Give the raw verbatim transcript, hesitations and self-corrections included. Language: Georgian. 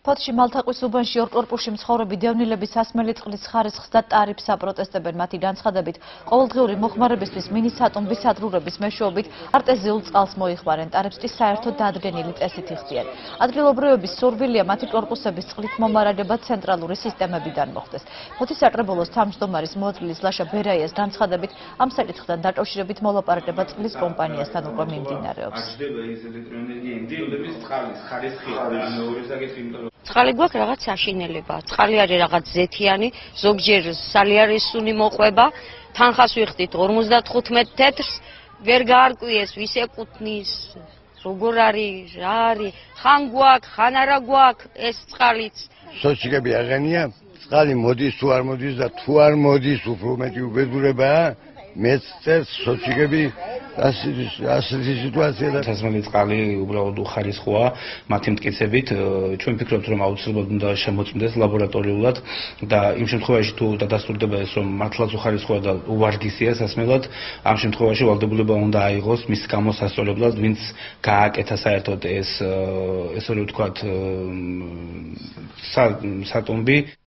ფოთში მალთაყვის უბანში ორ კორპუსში მცხოვრები დევნილები სასმელი წყლის ხარისხსა და ტარიფს აპროტესტებენ მათი განცხადებით. ყოველდღიური მოხმარებისთვის მინი-სატუმბი სადგურების მეშვეობით არტეზიულ წყალს მოიხმარენ, ტარიფს კი საერთო დადგენილი წესით იხდიან. ადგილობრივებისურვილია მათი კორპუსების წყლით მომარაგება ცენტრალური სისტემებიდან მოხდეს. ფოთის საკრებულოს თავმჯდომარის მოადგილის ლაშა ბერაიას განცხადებით ამ საკითხთან დაკავშირებით მოლაპარაკება წყლის კომპანიასთან უკვე მიმდინარეობს. წყალი გვაქვს რაღაც საშინელება. წყალი არის რაღაც ზეთიანი, ზოგჯერ სალიარესუნი მოყვება, თანხას ვიხდით ორმოცდათხუთმეტ თეთრს, ვერ გაარკვიეს, ვის ეკუთვნის, როგორ არის, რა არის, ხან გვაქვს, ხან არა გვაქვს ეს წყალიც. სოციები აღენია, წყალი მოდის თუ არ მოდის და თუ არ მოდის, უფრო მეტი უბედურებაა. მეც წერს სოციები ასეთი სიტუაცია და სასმელი წყალი უბრალოდ უხარისხოა მათი მტკიცებით. ჩვენ ვფიქრობთ, რომ აუცილებლად უნდა შემოწმდეს ლაბორატორიულად და იმ შემთხვევაში თუ დადასტურდება ეს, რომ მართლაც უხარისხოა და უვარგისია სასმელად, ამ შემთხვევაში ვალდებულება უნდა აიღოს მის გამოსასწორებლად, ვინც გააკეთა საერთოდ ეს, ესე რომ ვთქვათ, სატუმბი.